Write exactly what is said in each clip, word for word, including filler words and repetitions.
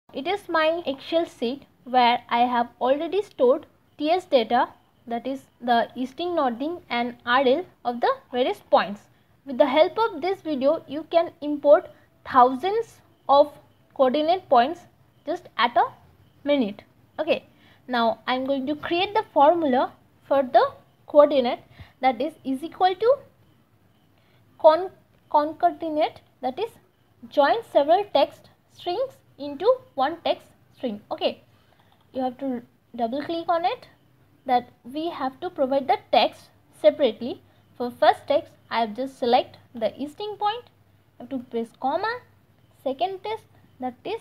It is my Excel sheet where I have already stored T S data, that is the easting, northing and R L of the various points. With the help of this video, you can import thousands of coordinate points just at a minute. Okay, now I am going to create the formula for the coordinate, that is is equal to con concatenate, that is join several text strings into one text string. Okay, you have to double click on it, that we have to provide the text separately. For first text, I have just select the easting point, I have to press comma. Second text, that is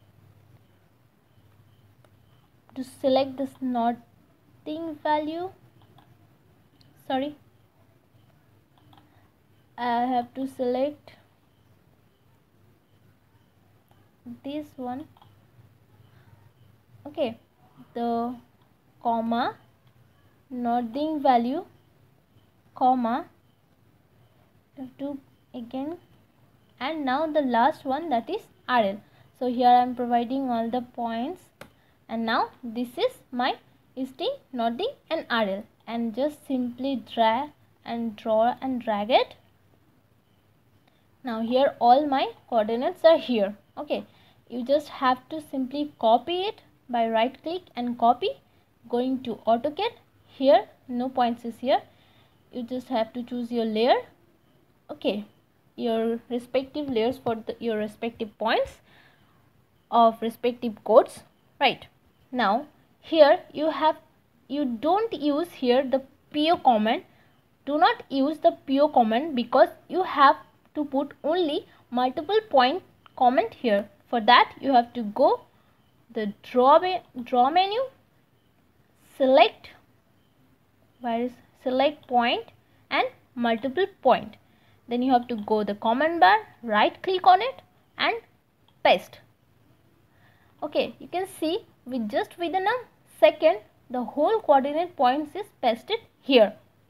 to select this northing value, sorry, I have to select this one. Okay, the comma, northing value, comma, have to again, and now the last one, that is R L. So here I am providing all the points, and now this is my easting, northing and R L, and just simply drag and draw and drag it. Now here all my coordinates are here. Okay, you just have to simply copy it by right click and copy, going to AutoCAD. Here no points is here, you just have to choose your layer. Okay, your respective layers for the, your respective points of respective codes. Right, now here you have, you don't use here the P O command. Do not use the P O command because you have to put only multiple point comment here. For that you have to go the draw draw menu, select, where is select point and multiple point, then you have to go the command bar, right click on it and paste. Okay, you can see with just within a second the whole coordinate points is pasted here.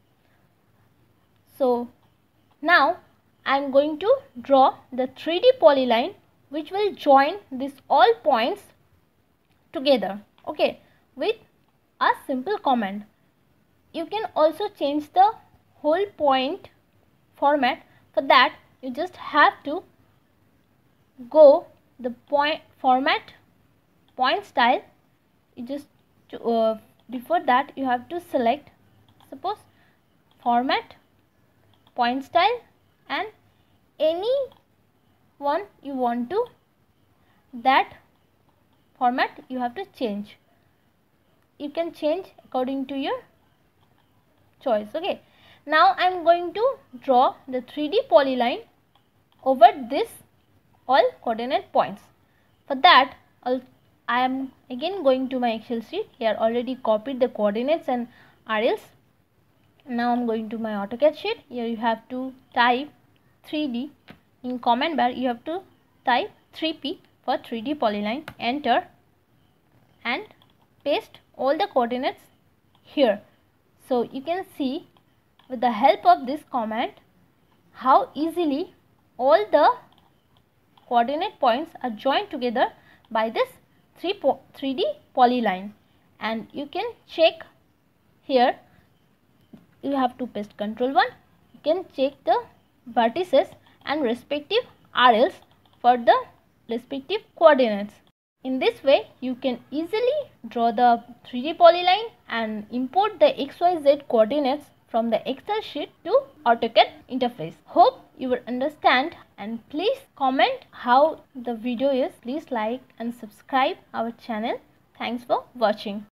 So now I am going to draw the three D polyline which will join these all points together. Okay, with a simple command. You can also change the whole point format. For that you just have to go the point format, point style. You just uh, before that you have to select, suppose, format, point style, and any one you want to, that format you have to change. You can change according to your choice. Okay, now I am going to draw the three D polyline over this all coordinate points. For that I'll, I am again going to my Excel sheet. Here already copied the coordinates and R Ls. Now I am going to my AutoCAD sheet. Here you have to type three D. In command bar you have to type three P for three D polyline, enter, and paste all the coordinates here. So you can see with the help of this command how easily all the coordinate points are joined together by this three D polyline. And you can check here, you have to paste control one, you can check the vertices and respective R Ls for the respective coordinates. In this way you can easily draw the three D polyline and import the X Y Z coordinates from the Excel sheet to AutoCAD interface. Hope you will understand, and please comment how the video is. Please like and subscribe our channel. Thanks for watching.